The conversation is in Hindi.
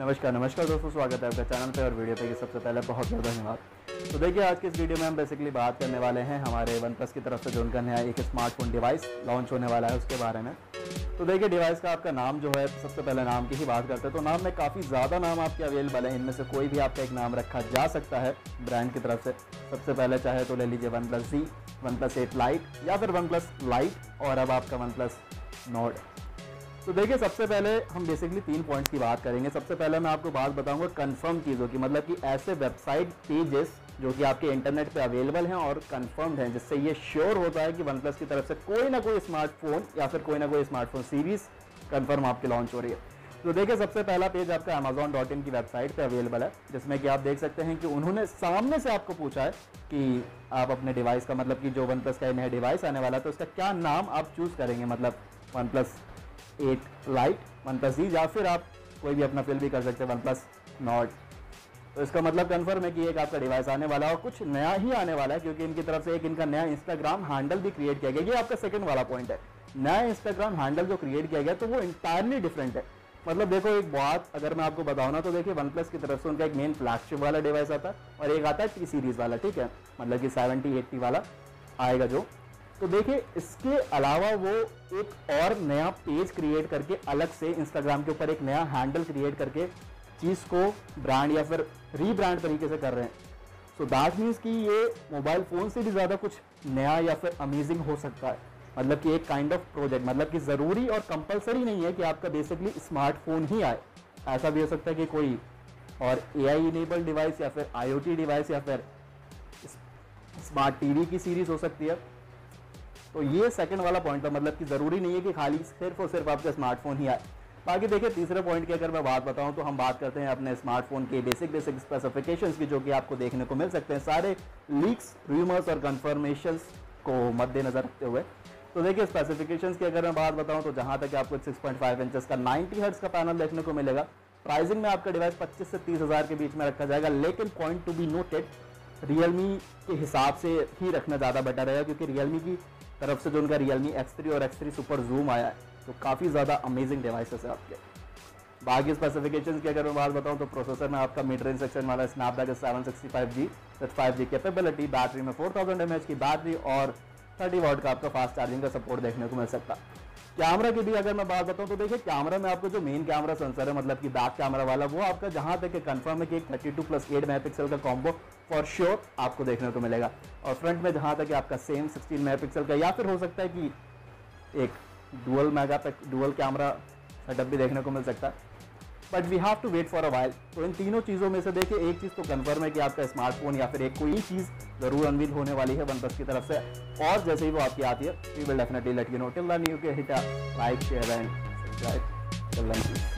नमस्कार दोस्तों, स्वागत है आपका चैनल पे और वीडियो पे। कि सबसे पहले बहुत बहुत धन्यवाद। तो देखिए, आज के इस वीडियो में हम बेसिकली बात करने वाले हैं हमारे वन प्लस की तरफ से जो उनका नया एक स्मार्टफोन डिवाइस लॉन्च होने वाला है उसके बारे में। तो देखिए, डिवाइस का आपका नाम जो है, सबसे पहले नाम की ही बात करते हैं। तो नाम में काफ़ी ज़्यादा नाम आपके अवेलेबल है, इनमें से कोई भी आपका एक नाम रखा जा सकता है ब्रांड की तरफ से। सबसे पहले चाहे तो ले लीजिए OnePlus Z, OnePlus 8 Lite या फिर वन प्लस लाइट और अब आपका वन प्लस नोट। तो देखिए, सबसे पहले हम बेसिकली 3 पॉइंट्स की बात करेंगे। सबसे पहले मैं आपको बात बताऊंगा कंफर्म चीज़ों की, मतलब कि ऐसे वेबसाइट पेजेस जो कि आपके इंटरनेट पे अवेलेबल हैं और कंफर्म्ड हैं, जिससे ये श्योर होता है कि वन प्लस की तरफ से कोई ना कोई स्मार्टफोन या फिर कोई ना कोई स्मार्टफोन सीरीज कंफर्म आपकी लॉन्च हो रही है। तो देखिए, सबसे पहला पेज आपका Amazon.in की वेबसाइट पे अवेलेबल है, जिसमें कि आप देख सकते हैं कि उन्होंने सामने से आपको पूछा है कि आप अपने डिवाइस का, मतलब कि जो वन प्लस का नया डिवाइस आने वाला है तो उसका क्या नाम आप चूज़ करेंगे। मतलब OnePlus 8 Lite, OnePlus Z, या फिर आप कोई भी अपना फिल भी कर सकते हैं वन प्लस नॉट। तो इसका मतलब कन्फर्म है कि एक आपका डिवाइस आने वाला है और कुछ नया ही आने वाला है, क्योंकि इनकी तरफ से एक इनका नया इंस्टाग्राम हैंडल भी क्रिएट किया गया। ये आपका सेकंड वाला पॉइंट है। नया इंस्टाग्राम हैंडल जो क्रिएट किया गया तो वो इंटायरली डिफरेंट है। मतलब देखो, एक बात अगर मैं आपको बताऊँ ना, तो देखिए वन प्लस की तरफ से उनका एक मेन फ्लैगशिप वाला डिवाइस आता है और एक आता है टी सीरीज वाला, ठीक है, मतलब कि 70-80 वाला आएगा जो। तो देखिए, इसके अलावा वो एक और नया पेज क्रिएट करके अलग से इंस्टाग्राम के ऊपर एक नया हैंडल क्रिएट करके चीज़ को ब्रांड या फिर रीब्रांड तरीके से कर रहे हैं। सो दैट मीन्स कि ये मोबाइल फ़ोन से भी ज़्यादा कुछ नया या फिर अमेजिंग हो सकता है। मतलब कि एक काइंड ऑफ प्रोजेक्ट, मतलब कि ज़रूरी और कंपलसरी नहीं है कि आपका बेसिकली स्मार्टफोन ही आए। ऐसा भी हो सकता है कि कोई और AI इनेबल्ड डिवाइस या फिर IoT डिवाइस या फिर स्मार्ट TV की सीरीज़ हो सकती है। तो ये सेकंड वाला पॉइंट है, मतलब कि ज़रूरी नहीं है कि खाली सिर्फ और सिर्फ आपका स्मार्टफोन ही आए। बाकी देखिए, तीसरे पॉइंट की अगर मैं बात बताऊं तो हम बात करते हैं अपने स्मार्टफोन के बेसिक स्पेसिफिकेशंस की, जो कि आपको देखने को मिल सकते हैं सारे लीक्स, रूमर्स और कंफर्मेशंस को मद्देनजर रखते हुए। तो देखिए, स्पेसिफिकेशंस की अगर मैं बात बताऊं तो जहां तक आपको 6.5 इंचेस का 90 हर्ट्ज का पैनल देखने को मिलेगा। प्राइसिंग में आपका डिवाइस 25 से 30 हज़ार के बीच में रखा जाएगा, लेकिन point to be noted, Realme के हिसाब से ही रखना ज़्यादा बेटर रहेगा, क्योंकि रियलमी की तरफ से जो उनका रियलमी X3 और X3 सुपर जूम आया है तो काफ़ी ज़्यादा अमेजिंग डिवाइसेस है आपके। बाकी स्पेसिफिकेशंस की अगर मैं बात बताऊं तो प्रोसेसर में आपका मिड रेंज सेक्शन वाला Snapdragon 765G with 5G capability, battery में 4000 mAh की बैटरी और 30 वाट का आपका फास्ट चार्जिंग का सपोर्ट देखने को मिल सकता है। कैमरा की भी अगर मैं बात बताऊं तो देखिए, कैमरा में आपको जो मेन कैमरा सेंसर है, मतलब कि बैक कैमरा वाला, वो आपका जहां तक कंफर्म है कि एक 32+8 मेगापिक्सल का कॉम्बो फॉर श्योर आपको देखने को मिलेगा। और फ्रंट में जहां तक आपका सेम 16 मेगापिक्सल का, या फिर हो सकता है कि एक डुअल कैमरा सेटअप भी देखने को मिल सकता है, but we have to wait for a while. तो इन तीनों चीज़ों में से देखिए, एक चीज़ तो कंफर्म है कि आपका स्मार्टफोन या फिर एक कोई चीज़ जरूर अनवील होने वाली है वन प्लस की तरफ से, और जैसे ही वो आपकी आती है we will definitely let you know. Till then you can hit a like, share and subscribe. Till then.